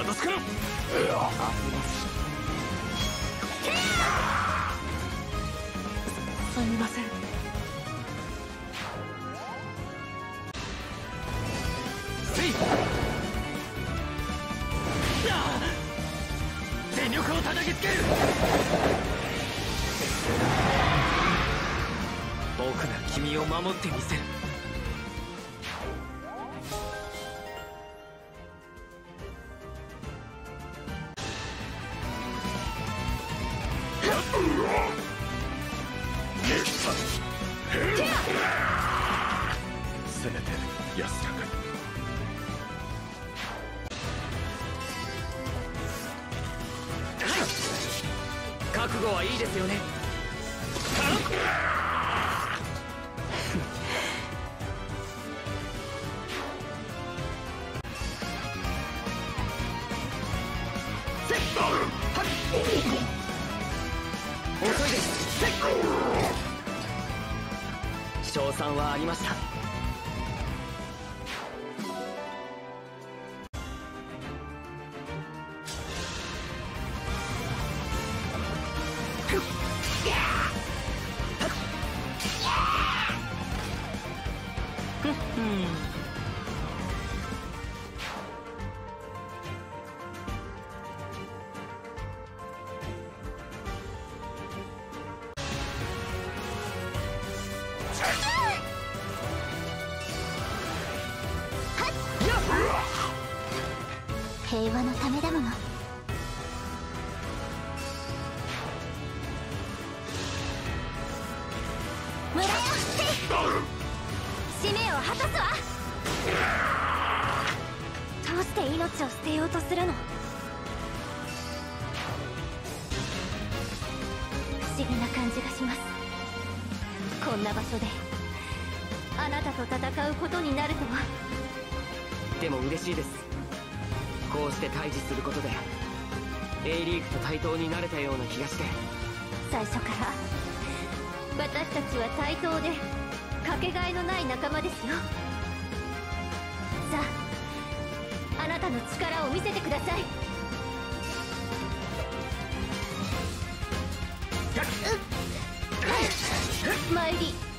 助からん。 すみません。 全力を叩きつける。僕が君を守ってみせる。せめて安らかに。覚悟はいいですよね。遅いです。賞賛はありました。 平和のためだもの。無駄よ。使命を果たすわ。どうして命を捨てようとするの？不思議な感じがします。こんな場所であなたと戦うことになるとは。 でも嬉しいです。こうして対峙することでエイリークと対等になれたような気がして。 最初から私たちは対等でかけがえのない仲間ですよ。さあ、あなたの力を見せてください。参り